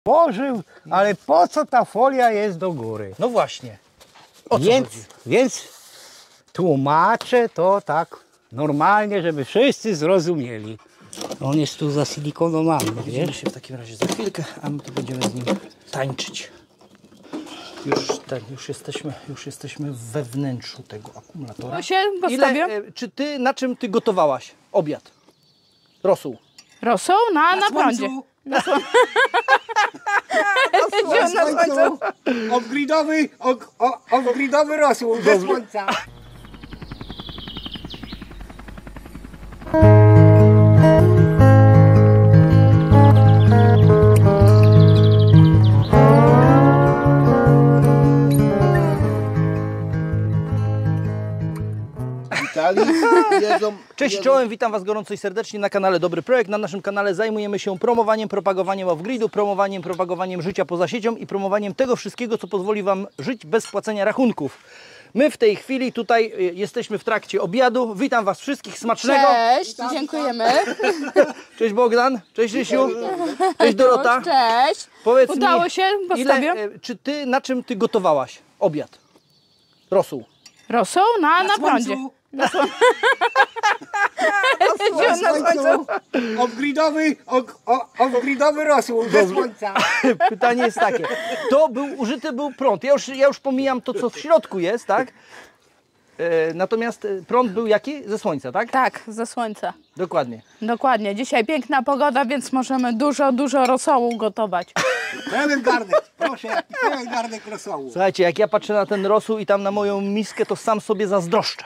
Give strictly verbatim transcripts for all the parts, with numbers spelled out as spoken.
Położył, ale po co ta folia jest do góry? No właśnie. O co Więc, chodzi? więc tłumaczę to tak normalnie, żeby wszyscy zrozumieli. On jest tu zasilikonowany, Widzimy wiesz? się w takim razie za chwilkę, a my tu będziemy z nim tańczyć. Już, tak, już, jesteśmy, już jesteśmy we wnętrzu tego akumulatora. No się postawię. Ile, e, czy ty, na czym ty gotowałaś obiad? Rosół. Rosół na, na, na prądzie. Na słońcu. Na słońcu. Off-gridowy, off-gridowy rosół ze słońca. Jedzą, Cześć jedzą. Czołem, witam Was gorąco i serdecznie na kanale Dobry Projekt. Na naszym kanale zajmujemy się promowaniem, propagowaniem off-gridu, promowaniem, propagowaniem życia poza siecią i promowaniem tego wszystkiego, co pozwoli Wam żyć bez płacenia rachunków. My w tej chwili tutaj jesteśmy w trakcie obiadu. Witam Was wszystkich, smacznego. Cześć, witam, dziękujemy. Cześć Bogdan, cześć Rysiu, cześć Dorota. Cześć. Powiedz Udało mi, się, postawię. Ile, czy ty, na czym Ty gotowałaś obiad? Rosół. Rosół na, na, na prądzie. Na słońcu. Na słońcu. Off-gridowy, off-gridowy rosół ze słońca. Pytanie jest takie, to był, użyty był prąd, ja już, ja już pomijam to, co w środku jest, tak? E, natomiast prąd był jaki? Ze słońca, tak? Tak, ze słońca. Dokładnie. Dokładnie. Dzisiaj piękna pogoda, więc możemy dużo, dużo rosołu gotować. Pełen garnek, proszę, pełen garnek rosołu. Słuchajcie, jak ja patrzę na ten rosół i tam na moją miskę, to sam sobie zazdroszczę.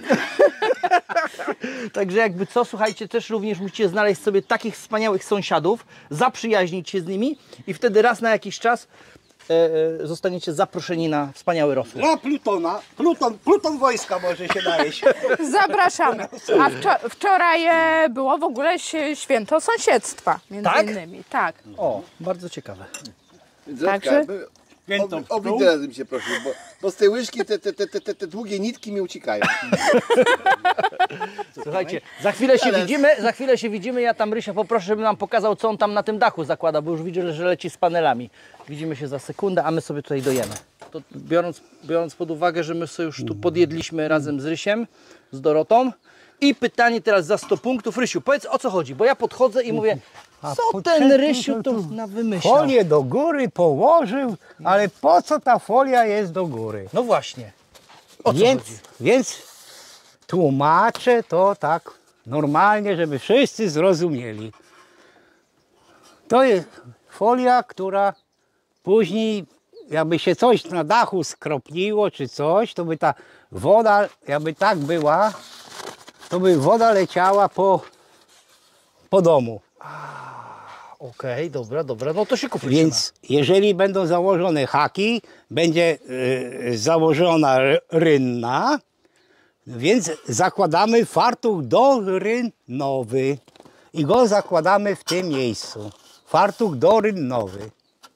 Także jakby co, słuchajcie, też również musicie znaleźć sobie takich wspaniałych sąsiadów, zaprzyjaźnić się z nimi i wtedy raz na jakiś czas e, e, zostaniecie zaproszeni na wspaniały rosół. Na Plutona, Pluton, Pluton wojska może się najeść. Zapraszamy. A wczor wczoraj e, było w ogóle święto sąsiedztwa, między Tak? innymi. Tak. O, bardzo ciekawe. Także... O, o widelec bym się prosił, bo, bo z tej łyżki te, te, te, te, te długie nitki mi uciekają. Słuchajcie, za chwilę się widzimy, za chwilę się widzimy, ja tam Rysia poproszę, żeby nam pokazał, co on tam na tym dachu zakłada, bo już widzę, że leci z panelami. Widzimy się za sekundę, a my sobie tutaj dojemy. To biorąc, biorąc pod uwagę, że my sobie już tu podjedliśmy razem z Rysiem, z Dorotą. I pytanie teraz za sto punktów. Rysiu, powiedz, o co chodzi, bo ja podchodzę i mówię, co ten Rysiu to na wymyślał? Folię do góry położył, ale po co ta folia jest do góry? No właśnie. O co Więc, chodzi? więc tłumaczę to tak normalnie, żeby wszyscy zrozumieli. To jest folia, która później, jakby się coś na dachu skropniło czy coś, to by ta woda, jakby tak była, to by woda leciała po, po domu. Okej, okay, dobra, dobra, no to się kupi. Więc jeżeli będą założone haki, będzie y, założona rynna, więc zakładamy fartuch dorynnowy i go zakładamy w tym miejscu. Fartuch dorynnowy.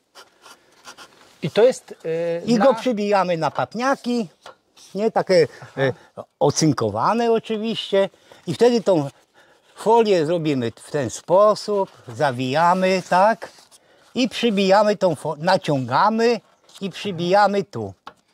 I to jest... Yy, I na... go przybijamy na papniaki, nie takie y, ocynkowane oczywiście. I wtedy tą folię zrobimy w ten sposób, zawijamy, tak, i przybijamy tą folię, naciągamy i przybijamy tu.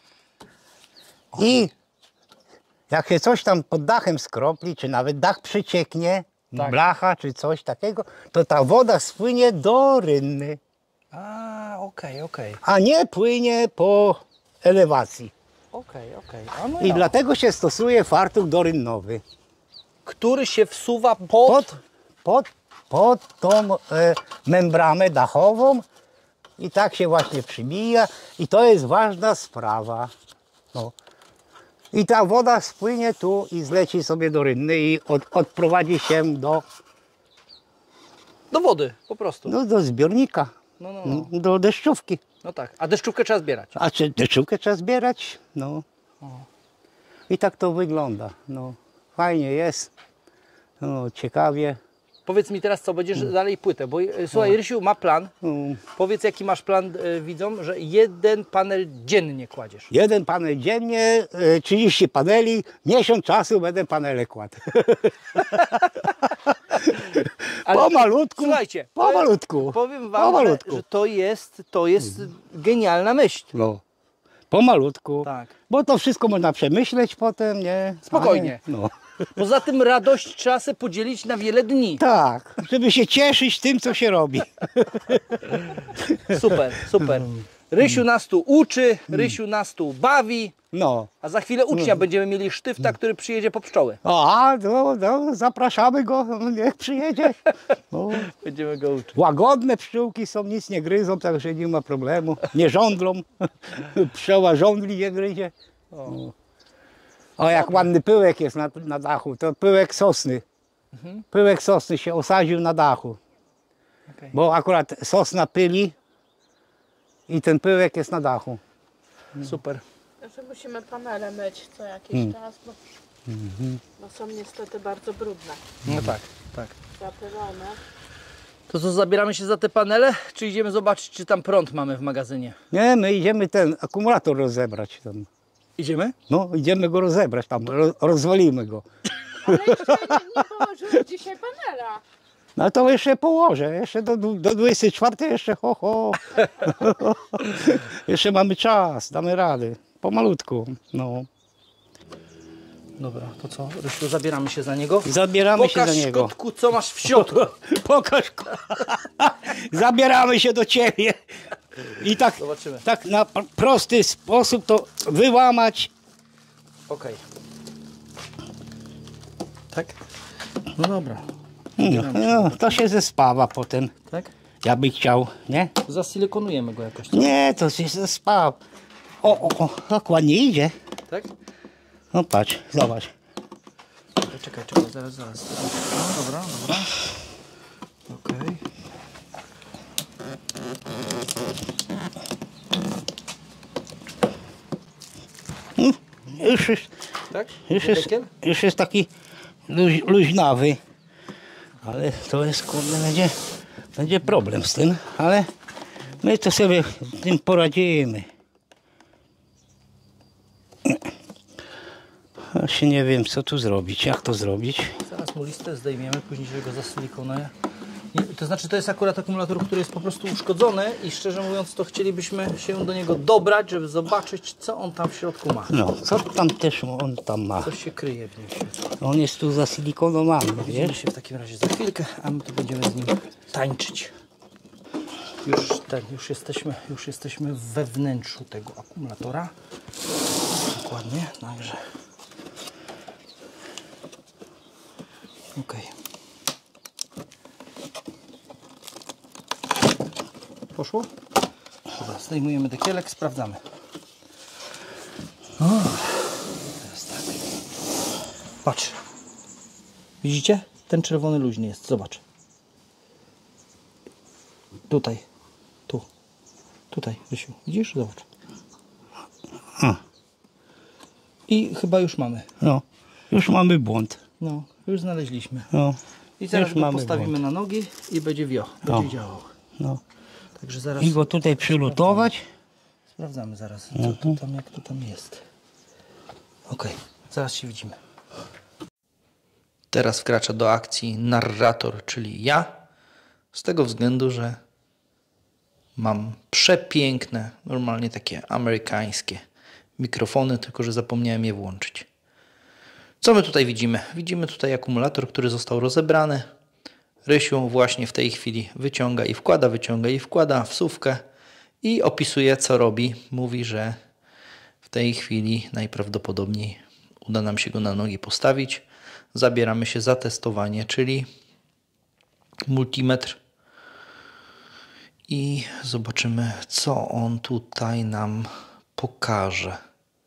I jak się coś tam pod dachem skropli, czy nawet dach przecieknie, tak, blacha czy coś takiego, to ta woda spłynie do rynny. A, okej, okay, okej. Okay. A nie płynie po elewacji. Okej, okay, okej. Okay. No I ja. dlatego się stosuje fartuch dorynnowy. Który się wsuwa pod... Pod, pod, pod tą e, membranę dachową i tak się właśnie przybija i to jest ważna sprawa. No. I ta woda spłynie tu i zleci sobie do rynny i od, odprowadzi się do... Do wody, po prostu. No, do zbiornika, no, no, no. do deszczówki. No tak, a deszczówkę trzeba zbierać. A czy deszczówkę trzeba zbierać? No. O. I tak to wygląda. No. Fajnie jest. No, ciekawie. Powiedz mi teraz, co będziesz mm. dalej płytę, bo słuchaj, no. Rysiu ma plan. Mm. Powiedz, jaki masz plan, y, widzom, że jeden panel dziennie kładziesz. Jeden panel dziennie, y, trzydzieści paneli, miesiąc czasu będę panele kładł. Ale Pomalutku, Słuchajcie, pomalutku, powiem wam, że, pomalutku. że to jest, to jest genialna myśl. No, pomalutku, Tak. bo to wszystko można przemyśleć potem, nie? Spokojnie. A nie, no. Poza tym radość trzeba sobie podzielić na wiele dni. Tak, żeby się cieszyć tym, co się robi. Super, super. Rysiu nas tu uczy, Rysiu nas tu bawi, No. a za chwilę ucznia będziemy mieli sztyfta, który przyjedzie po pszczoły. A, no, no, zapraszamy go, no, niech przyjedzie. No. Będziemy go uczyć. Łagodne pszczółki są, nic nie gryzą, także nie ma problemu. Nie żądlą. Pszczoła żądli nie gryzie. O, o jak ładny pyłek jest na, na dachu, to pyłek sosny. Mhm. Pyłek sosny się osadził na dachu. Okay. Bo akurat sosna pyli i ten pyłek jest na dachu. Super. Że musimy panele myć co jakiś Hmm. czas, bo, bo są niestety bardzo brudne, No tak, tak. zapylone. To co, zabieramy się za te panele, czy idziemy zobaczyć, czy tam prąd mamy w magazynie? Nie, my idziemy ten akumulator rozebrać tam. Idziemy? No, idziemy go rozebrać tam, ro, rozwalimy go. Ale jeszcze nie, nie położyłeś dzisiaj panela. No to jeszcze położę, jeszcze do, do dwudziestej czwartej jeszcze ho, ho. Jeszcze mamy czas, damy radę, pomalutku, no. Dobra, to co, Rysiu, zabieramy się za niego? Zabieramy Pokaż, się za niego. Szkotku, co masz w środku. Pokaż. Zabieramy się do ciebie. I tak, Zobaczymy. tak na pr- prosty sposób to wyłamać. Okej. Tak? No dobra. No, no, to się zespawa potem. Tak? Ja bym chciał, nie? Zasilikonujemy go jakoś. Co? Nie, to się zespawa. O, o, o, tak ładnie idzie. Tak? No patrz, zobacz. Czekaj, czekaj, czekaj, zaraz, zaraz. No, dobra, dobra. Okej. Już jest, Tak? już jest, Dekiel? już jest taki luź, luźnawy. Ale to jest, kurde, będzie, będzie problem z tym, ale my to sobie z tym poradzimy. Właśnie nie wiem, co tu zrobić, jak to zrobić. Zaraz mu listę zdejmiemy, później się go zasilikonuje. Nie, to znaczy, to jest akurat akumulator, który jest po prostu uszkodzony i szczerze mówiąc, to chcielibyśmy się do niego dobrać, żeby zobaczyć, co on tam w środku ma. No, co tam też on tam ma? Coś się kryje w nim. On jest tu zasilikonowany, Widzimy wiesz? się w takim razie za chwilkę, a my tu będziemy z nim tańczyć. Już, ten, już, jesteśmy, już jesteśmy we wnętrzu tego akumulatora. Dokładnie, także. Ok. Poszło? Dobra, zdejmujemy dekielek, sprawdzamy. O, teraz tak. Patrz. Widzicie? Ten czerwony luźny jest. Zobacz. Tutaj. Tu. Tutaj, Rysiu. Widzisz? Zobacz. A. I chyba już mamy. No, już mamy błąd. No, już znaleźliśmy. No, I zaraz już go mamy postawimy błąd. na nogi i będzie wio. No. Będzie działał. No. Także zaraz I go tutaj przylutować. sprawdzamy zaraz, co tu tam, jak to tam jest. Ok, zaraz się widzimy. Teraz wkracza do akcji narrator, czyli ja. Z tego względu, że mam przepiękne, normalnie takie amerykańskie mikrofony, tylko że zapomniałem je włączyć. Co my tutaj widzimy? Widzimy tutaj akumulator, który został rozebrany. Rysiu właśnie w tej chwili wyciąga i wkłada, wyciąga i wkłada wsówkę i opisuje, co robi. Mówi, że w tej chwili najprawdopodobniej uda nam się go na nogi postawić. Zabieramy się za testowanie, czyli multimetr i zobaczymy, co on tutaj nam pokaże.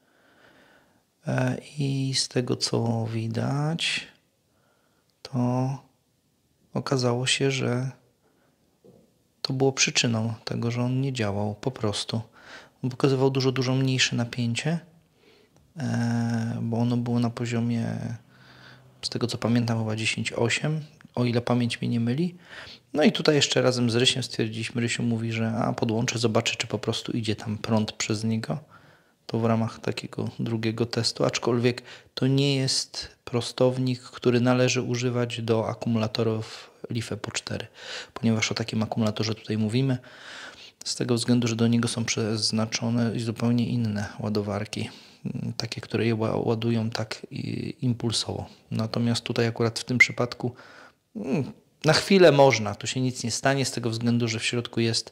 I z tego, co widać, to okazało się, że to było przyczyną tego, że on nie działał po prostu. On pokazywał dużo, dużo mniejsze napięcie, bo ono było na poziomie, z tego co pamiętam, chyba dziesięć osiem, o ile pamięć mnie nie myli. No i tutaj jeszcze razem z Rysiem stwierdziliśmy, Rysiu mówi, że a podłączę, zobaczę, czy po prostu idzie tam prąd przez niego. to w ramach takiego drugiego testu, aczkolwiek to nie jest prostownik, który należy używać do akumulatorów LiFe po cztery, ponieważ o takim akumulatorze tutaj mówimy, z tego względu, że do niego są przeznaczone zupełnie inne ładowarki, takie, które je ładują tak impulsowo. Natomiast tutaj akurat w tym przypadku na chwilę można, tu się nic nie stanie, z tego względu, że w środku jest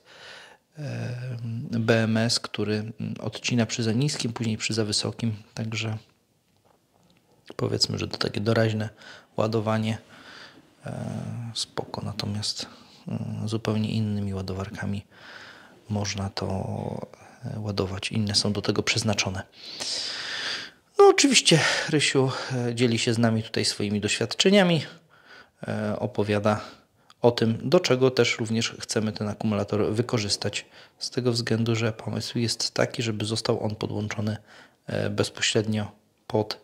B M S, który odcina przy za niskim, później przy za wysokim, także powiedzmy, że to takie doraźne ładowanie spoko, natomiast zupełnie innymi ładowarkami można to ładować, inne są do tego przeznaczone. No oczywiście Rysiu dzieli się z nami tutaj swoimi doświadczeniami, opowiada o tym, do czego też również chcemy ten akumulator wykorzystać, z tego względu, że pomysł jest taki, żeby został on podłączony bezpośrednio pod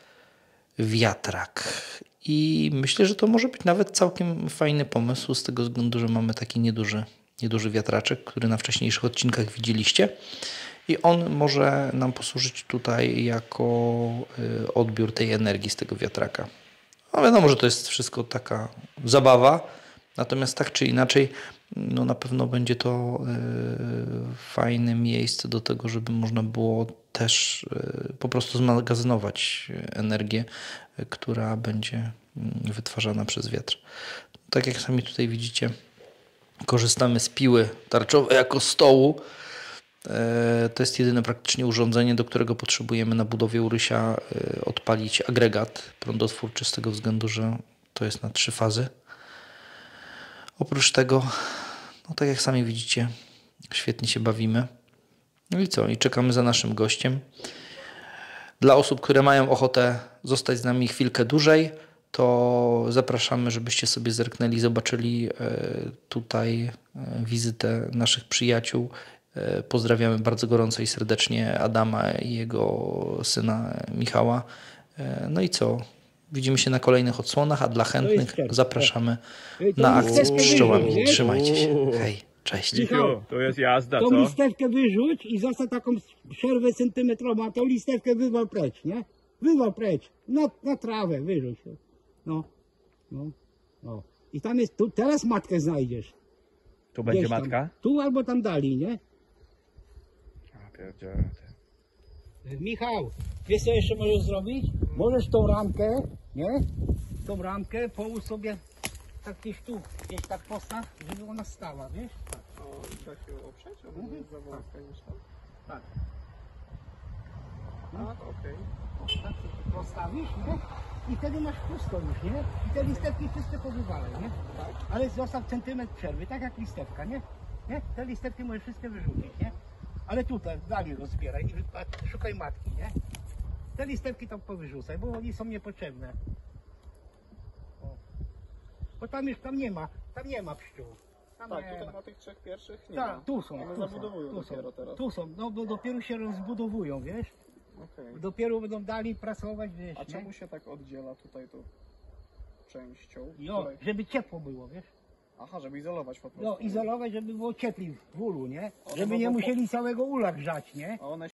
wiatrak. I myślę, że to może być nawet całkiem fajny pomysł, z tego względu, że mamy taki nieduży, nieduży wiatraczek, który na wcześniejszych odcinkach widzieliście. I on może nam posłużyć tutaj jako odbiór tej energii z tego wiatraka. No wiadomo, że to jest wszystko taka zabawa, natomiast tak czy inaczej, no na pewno będzie to yy, fajne miejsce do tego, żeby można było też yy, po prostu zmagazynować energię, yy, która będzie yy, wytwarzana przez wiatr. Tak jak sami tutaj widzicie, korzystamy z piły tarczowej jako stołu. To jest jedyne praktycznie urządzenie, do którego potrzebujemy na budowie u Rysia odpalić agregat prądotwórczy, z tego względu, że to jest na trzy fazy. Oprócz tego, no tak jak sami widzicie, świetnie się bawimy. No i co? I czekamy za naszym gościem. Dla osób, które mają ochotę zostać z nami chwilkę dłużej, to zapraszamy, żebyście sobie zerknęli, zobaczyli tutaj wizytę naszych przyjaciół. Pozdrawiamy bardzo gorąco i serdecznie Adama i jego syna Michała. No i co? Widzimy się na kolejnych odsłonach, a dla chętnych zapraszamy na akcję z pszczołami. Trzymajcie się. Hej, cześć. Michał, to jest jazda, Tą co? listewkę wyrzuć i zostaw taką przerwę centymetrową, a tą listewkę wywal precz, nie? Wywal precz, na, na trawę wyrzuć. No, no, no. I tam jest, tu, teraz matkę znajdziesz. Tu będzie Gdzieś tam. matka? Tu albo tam dali, nie? A pierdziele. Michał, wiesz co jeszcze możesz zrobić? Możesz tą ramkę, nie? Tą ramkę połóż sobie tak gdzieś tu, gdzieś tak postaw, żeby ona stała, wiesz? Tak. O, trzeba się oprzeć? Albo Mhm. za wąska niż tam? Tak. A, okej. Tak się postawisz, nie? I wtedy masz pusto już, nie? I te listewki wszystkie powywalaj, nie? Tak. Ale zostaw centymetr przerwy, tak jak listewka, nie? Nie? Te listewki możesz wszystkie wyrzucić, nie? Ale tutaj dalej rozbieraj i wy- szukaj matki, nie? Te listewki tam powyrzucaj, bo oni są niepotrzebne. O. Bo tam już tam nie ma, tam nie ma pszczół. Tam Tak, nie tutaj ma. na tych trzech pierwszych nie Tak, ma. tu są, One tu są, zabudowują tu dopiero są, teraz. tu są, no bo dopiero się rozbudowują, wiesz? Okej. Dopiero będą dali pracować, wiesz, A nie? czemu się tak oddziela tutaj tą częścią? Jo, Której- żeby ciepło było, wiesz? Aha, żeby izolować po prostu. No, izolować, żeby było cieplej w ulu, nie? One Żeby nie mogą po- musieli całego ula grzać, nie? A one